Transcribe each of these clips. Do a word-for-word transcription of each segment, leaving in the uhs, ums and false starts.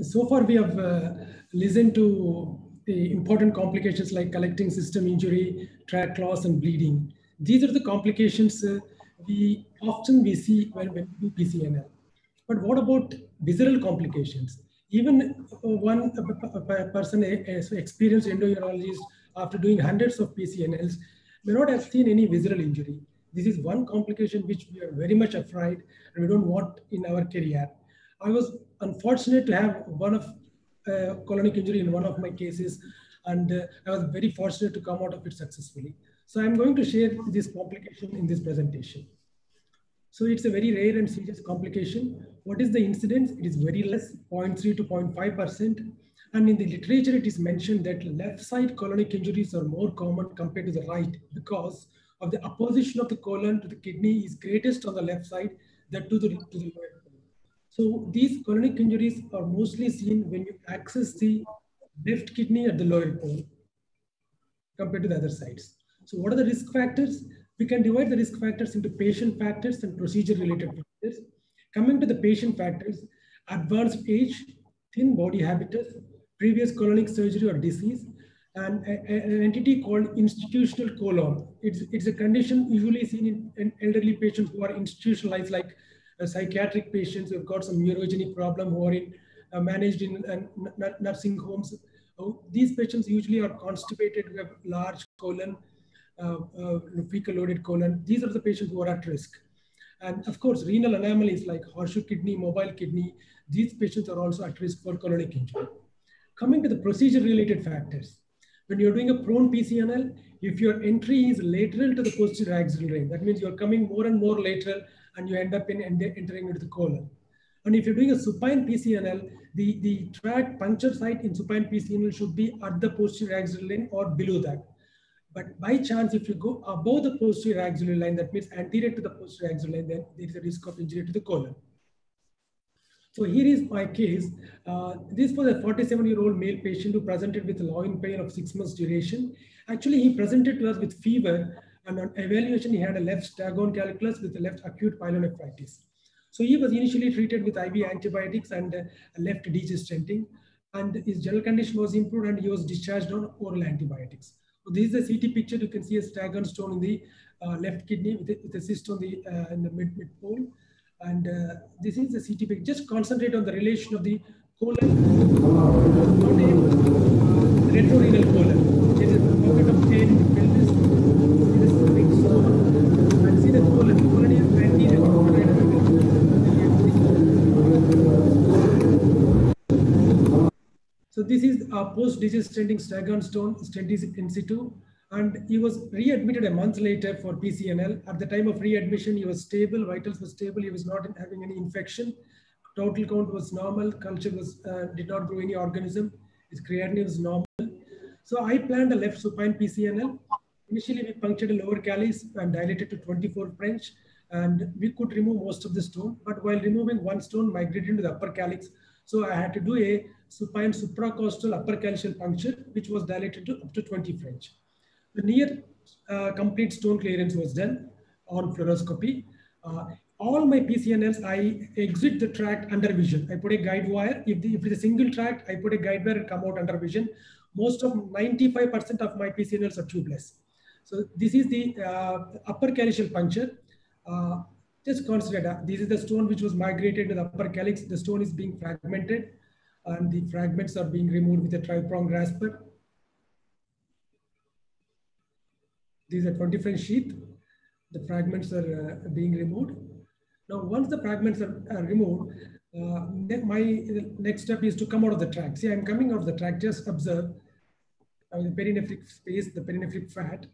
So far, we have uh, listened to the important complications like collecting system injury, tract loss, and bleeding. These are the complications uh, we often we see when, when we do P C N L. But what about visceral complications? Even uh, one uh, p- p- person, a a experienced endourologist, after doing hundreds of P C N Ls, may not have seen any visceral injury. This is one complication which we are very much afraid and we don't want in our career. I was unfortunate to have one of uh, colonic injury in one of my cases, and uh, I was very fortunate to come out of it successfully. So I'm going to share this complication in this presentation. So it's a very rare and serious complication. What is the incidence? It is very less, zero point three to zero point five percent. And in the literature, it is mentioned that left side colonic injuries are more common compared to the right because of the opposition of the colon to the kidney is greatest on the left side than to the, to the lower colon. So these colonic injuries are mostly seen when you access the left kidney at the lower pole compared to the other sides. So what are the risk factors? We can divide the risk factors into patient factors and procedure related factors. Coming to the patient factors, advanced age, thin body habitus, previous colonic surgery or disease, and a, a, an entity called institutional colon. It's, it's a condition usually seen in, in elderly patients who are institutionalized, like uh, psychiatric patients who have got some neurogenic problem, who are in, uh, managed in uh, nursing homes. Oh, these patients usually are constipated, who have large colon, uh, uh, fecal loaded colon. These are the patients who are at risk. And of course, renal anomalies like horseshoe kidney, mobile kidney, these patients are also at risk for colonic injury. Coming to the procedure related factors. When you're doing a prone P C N L, if your entry is lateral to the posterior axillary, that means you're coming more and more lateral and you end up in entering into the colon. And if you're doing a supine P C N L, the, the tract puncture site in supine P C N L should be at the posterior axillary line or below that. But by chance, if you go above the posterior axillary line, that means anterior to the posterior axillary line, then there is a risk of injury to the colon. So here is my case. Uh, this was a forty-seven-year-old male patient who presented with loin pain of six months duration. Actually, he presented to us with fever, and on evaluation, he had a left staghorn calculus with a left acute pyelonephritis. So he was initially treated with I V antibiotics and uh, left degestenting, and his general condition was improved, and he was discharged on oral antibiotics. So this is a C T picture. You can see a staghorn stone in the uh, left kidney with a, with a cyst on the uh, in the mid mid pole. And uh, this is the C T picture. Just concentrate on the relation of the colon, not a uh, retrorenal colon. There is a pocket of air in the pelvis. There is a big stone. And see the colon. The colon is anterior to the right of the So this is a post-digesting staghorn stone. Stent is in situ. And he was readmitted a month later for P C N L. At the time of readmission, he was stable, vitals were stable, he was not having any infection. Total count was normal, culture was uh, did not grow any organism, his creatinine was normal. So I planned a left supine P C N L. Initially, we punctured a lower calyx and dilated to twenty-four French, and we could remove most of the stone. But while removing one stone, migrated into the upper calyx. So I had to do a supine supracostal upper calyceal puncture, which was dilated to up to twenty French. The near uh, complete stone clearance was done on fluoroscopy. Uh, all my P C N Ls, I exit the tract under vision. I put a guide wire. If, the, if it's a single tract, I put a guide wire and come out under vision. Most of ninety-five percent of my P C N Ls are tubeless. So this is the uh, upper calyceal puncture. Uh, just consider that this is the stone which was migrated to the upper calyx. The stone is being fragmented and the fragments are being removed with a tri-prong grasper. These are twenty French sheath. The fragments are uh, being removed. Now, once the fragments are, are removed, uh, my next step is to come out of the tract. See, I'm coming out of the tract. Just observe uh, the perinephric space, the perinephric fat.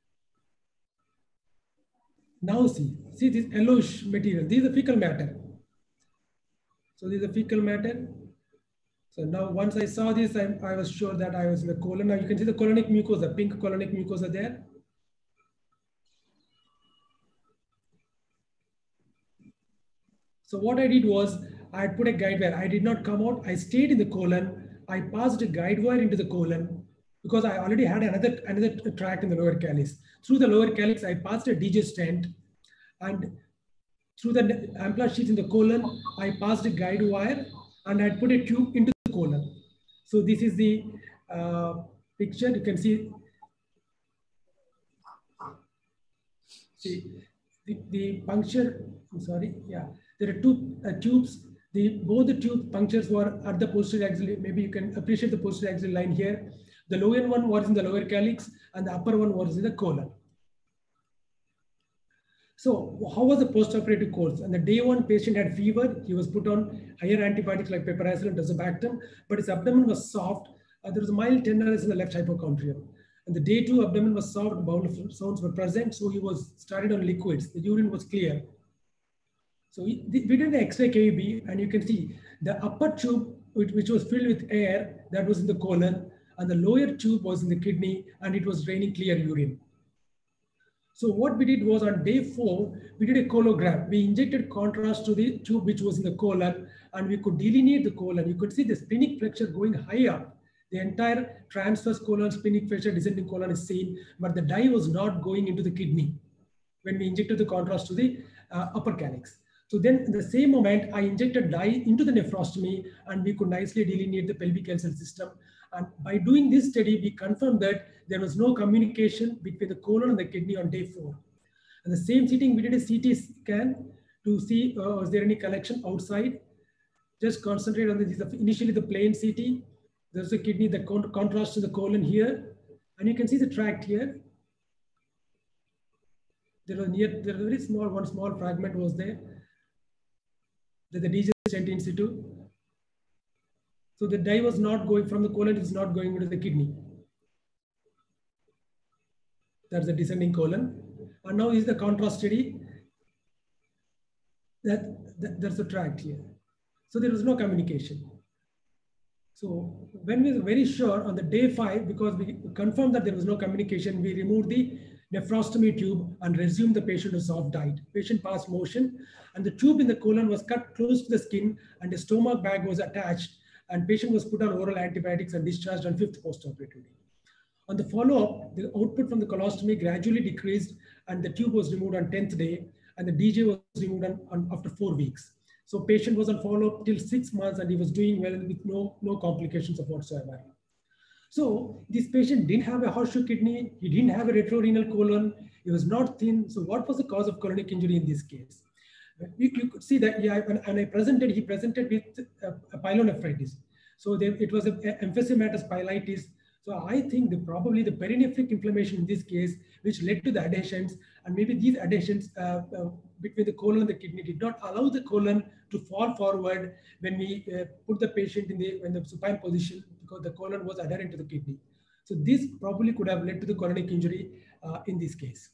Now see, see this yellowish material. This is the fecal matter. So this is the fecal matter. So now once I saw this, I, I was sure that I was in the colon. Now you can see the colonic mucosa, pink colonic mucosa there. So what I did was I put a guide wire. I did not come out. I stayed in the colon. I passed a guide wire into the colon because I already had another, another tract in the lower calyx. Through the lower calyx, I passed a D J stent, and through the ampla sheath in the colon, I passed a guide wire and I'd put a tube into the colon. So this is the uh, picture. You can see, see the, the puncture, I'm sorry, yeah, there are two uh, tubes. The, both the tube punctures were at the posterior axillary. Maybe you can appreciate the posterior axillary line here. The lower one was in the lower calyx and the upper one was in the colon. So how was the post-operative course? And the day one patient had fever. He was put on higher antibiotics like piperacillin and tazobactam, but his abdomen was soft. Uh, there was a mild tenderness in the left hypochondrium. And the day two abdomen was soft, bowel sounds were present. So he was started on liquids. The urine was clear. So we did an X-ray K U B, and you can see the upper tube, which, which was filled with air, that was in the colon, and the lower tube was in the kidney, and it was draining clear urine. So what we did was on day four, we did a cologram. We injected contrast to the tube which was in the colon, and we could delineate the colon. You could see the splenic flexure going high up. The entire transverse colon, splenic flexure, descending colon is seen, but the dye was not going into the kidney when we injected the contrast to the uh, upper calyx. So then in the same moment, I injected dye into the nephrostomy, and we could nicely delineate the pelvic calcium system. And by doing this study, we confirmed that there was no communication between the colon and the kidney on day four. And the same sitting, we did a C T scan to see uh, was there any collection outside. Just concentrate on this. Initially, the plain C T. There's the kidney, the con contrast to the colon here, and you can see the tract here. There was near, there was a very small, one small fragment was there. The, the D J stent in situ. So the dye was not going from the colon, it's not going into the kidney. That's the descending colon. And now is the contrast study. That, that there's a tract here. So there was no communication. So when we were very sure on the day five, because we confirmed that there was no communication, we removed the nephrostomy tube and resumed the patient to soft diet. Patient passed motion, and the tube in the colon was cut close to the skin, and the stomach bag was attached, and patient was put on oral antibiotics and discharged on fifth postoperatively. On the follow-up, the output from the colostomy gradually decreased, and the tube was removed on tenth day, and the D J was removed on, on, after four weeks. So patient was on follow-up till six months, and he was doing well with no, no complications of whatsoever. So this patient didn't have a horseshoe kidney, he didn't have a retrorenal colon, he was not thin. So what was the cause of colonic injury in this case? You, you could see that, yeah, when, when I presented, he presented with a, a pyelonephritis. So there, it was an emphysematous pyelitis. So I think the, probably the perinephric inflammation in this case, which led to the adhesions, and maybe these adhesions uh, uh, between the colon and the kidney did not allow the colon to fall forward when we uh, put the patient in the, in the supine position, because the colon was adherent to the kidney. So this probably could have led to the colonic injury uh, in this case.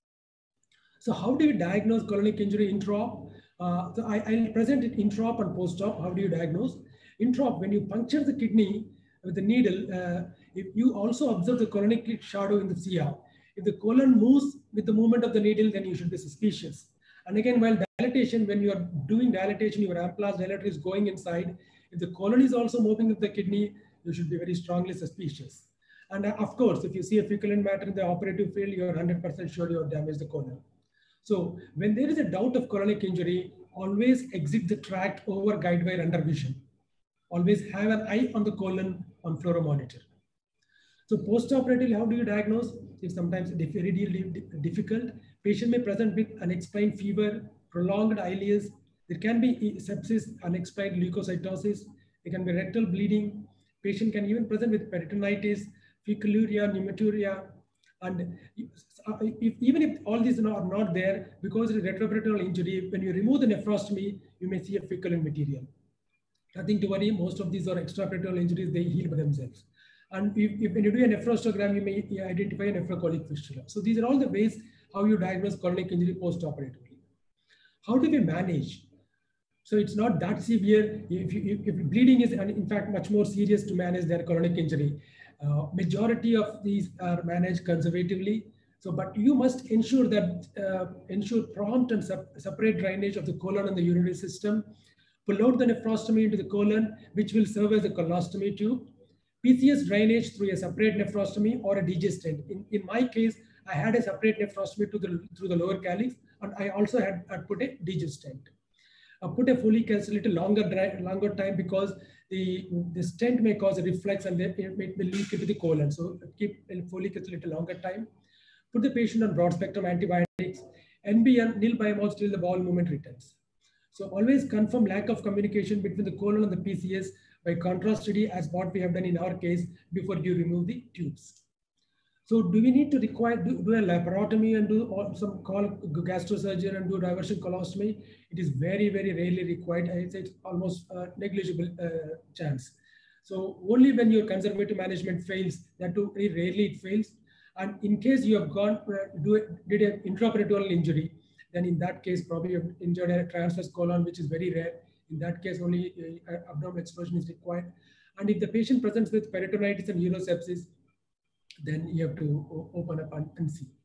So how do you diagnose colonic injury intra-op? Uh, so I, I'll present it intra-op and post-op. How do you diagnose? Intra-op, when you puncture the kidney with the needle, uh, if you also observe the colonic shadow in the C R. If the colon moves with the movement of the needle, then you should be suspicious. And again, while dilatation, when you are doing dilatation, your ampullus dilator is going inside. If the colon is also moving with the kidney, you should be very strongly suspicious. And uh, of course, if you see a fecal matter in the operative field, you are one hundred percent sure you have damaged the colon. So when there is a doubt of colonic injury, always exit the tract over guide wire under vision. Always have an eye on the colon on fluoromonitor. So post-operatively, how do you diagnose? It's sometimes very difficult. Patient may present with unexplained fever, prolonged ileus. There can be sepsis, unexplained leukocytosis. There can be rectal bleeding. Patient can even present with peritonitis, fecaluria, pneumaturia. And if, even if all these are not there, because it is retroperitoneal injury, when you remove the nephrostomy, you may see a fecal material. Nothing to worry. Most of these are extraperitoneal injuries. They heal by themselves. And if, if when you do a nephrostogram, you may identify a nephrocolic fistula. So these are all the ways how you diagnose colonic injury post-operatively. How do we manage? So it's not that severe. If, you, if, if bleeding is, in fact, much more serious to manage than colonic injury. Uh, majority of these are managed conservatively. So, but you must ensure that uh, ensure prompt and sep separate drainage of the colon and the urinary system. Pull out the nephrostomy into the colon, which will serve as a colostomy tube. P C S drainage through a separate nephrostomy or a D J stent. In, in my case, I had a separate nephrostomy to the, through the lower calyx, and I also had, had put a D J stent. uh, put a Foley catheter longer longer time because the, the stent may cause a reflux and it may, may leak into the colon. So keep a Foley catheter longer time. Put the patient on broad spectrum antibiotics. N B and nil biomarkers till the bowel movement returns. So always confirm lack of communication between the colon and the P C S by contrast study as what we have done in our case before you remove the tubes. So do we need to require do, do a laparotomy and do or some call gastrosurgery and do diversion colostomy? It is very, very rarely required. I say it's almost a negligible uh, chance. So only when your conservative management fails, that too very rarely it fails. And in case you have gone uh, do a, did an intraperitoneal injury, then in that case probably you have injured a transverse colon, which is very rare. In that case, only uh, abdominal explosion is required. And if the patient presents with peritonitis and urosepsis, then you have to open up and, and see.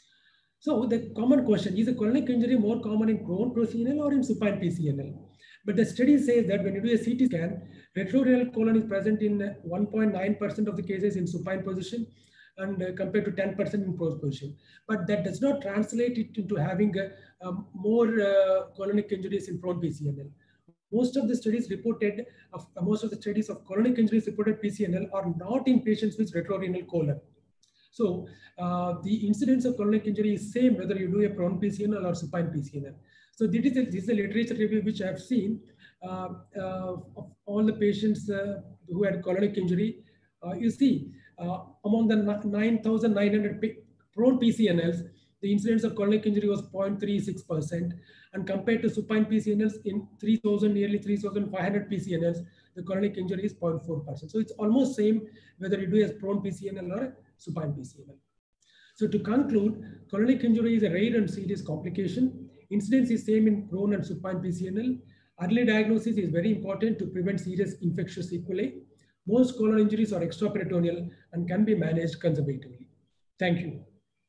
So the common question, is a colonic injury more common in prone P C N L or in supine P C N L? But the study says that when you do a C T scan, retrorenal colon is present in one point nine percent of the cases in supine position and uh, compared to ten percent in prone position. But that does not translate it into having uh, um, more uh, colonic injuries in prone P C N L. Most of the studies reported, of, uh, most of the studies of colonic injuries reported P C N L are not in patients with retrorenal colon. So uh, the incidence of colonic injury is same whether you do a prone P C N L or supine P C N L. So this is a, this is a literature review which I have seen uh, uh, of all the patients uh, who had colonic injury. Uh, you see, uh, among the nine thousand nine hundred prone P C N Ls, the incidence of colonic injury was zero point three six percent, and compared to supine P C N Ls in three thousand, nearly three thousand five hundred P C N Ls, the colonic injury is zero point four percent. So it's almost same whether you do a prone P C N L or a supine P C N L. So to conclude, colonic injury is a rare and serious complication. Incidence is same in prone and supine P C N L. Early diagnosis is very important to prevent serious infectious sequelae. Most colon injuries are extraperitoneal and can be managed conservatively. Thank you.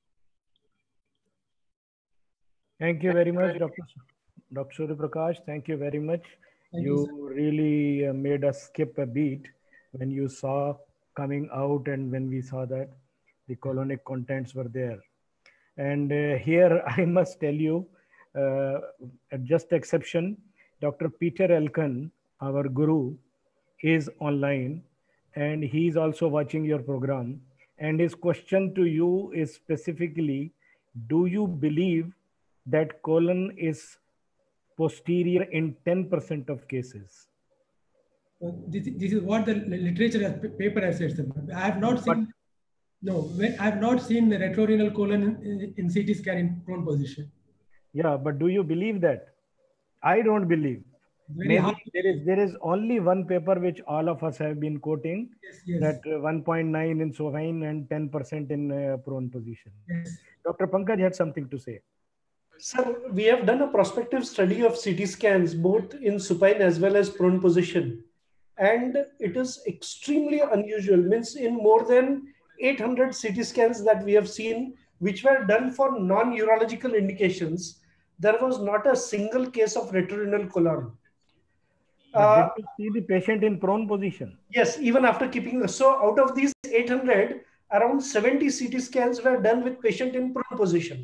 Thank you very much, Doctor Doctor Surya Prakash. Thank you very much. Thank you, you really uh, made us skip a beat when you saw coming out and when we saw that the colonic contents were there. And uh, here I must tell you, uh, just exception, Doctor Peter Elkin, our guru, is online and he is also watching your program. And his question to you is specifically, do you believe that colon is posterior in ten percent of cases? Uh, this, this is what the literature has, paper has said. I have not seen, but, no, I have not seen the retrorenal colon in, in C T scan in prone position. Yeah, but do you believe that? I don't believe. Maybe there is there is only one paper which all of us have been quoting, yes, yes. that uh, one point nine in supine and ten percent in uh, prone position. Yes. Doctor Pankaj had something to say. Sir, we have done a prospective study of C T scans both in supine as well as prone position, and it is extremely unusual. Means in more than eight hundred C T scans that we have seen, which were done for non-urological indications, there was not a single case of retrorenal colon. Uh, did you see the patient in prone position? Yes, even after keeping, so out of these eight hundred, around seventy C T scans were done with patient in prone position.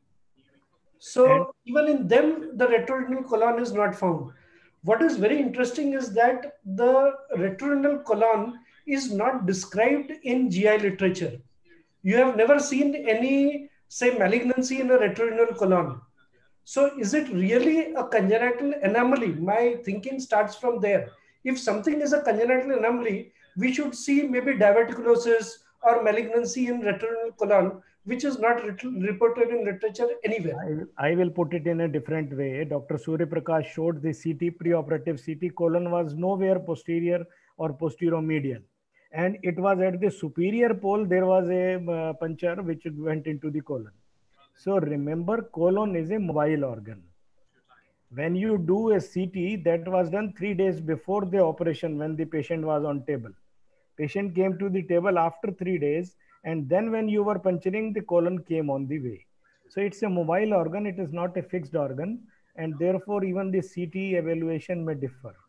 So and even in them, the retrorenal colon is not found. What is very interesting is that the retrorenal colon is not described in G I literature. You have never seen any, say, malignancy in a retrorenal colon. So is it really a congenital anomaly? My thinking starts from there. If something is a congenital anomaly, we should see maybe diverticulosis or malignancy in retrorenal colon, which is not reported in literature anywhere. I, I will put it in a different way. Doctor Surya Prakash showed the C T, preoperative C T colon was nowhere posterior or posteromedial. And it was at the superior pole, there was a uh, puncture which went into the colon. So remember, colon is a mobile organ. When you do a C T, that was done three days before the operation when the patient was on table. Patient came to the table after three days. And then when you were puncturing, the colon came on the way. So it's a mobile organ. It is not a fixed organ. And therefore, even the C T evaluation may differ.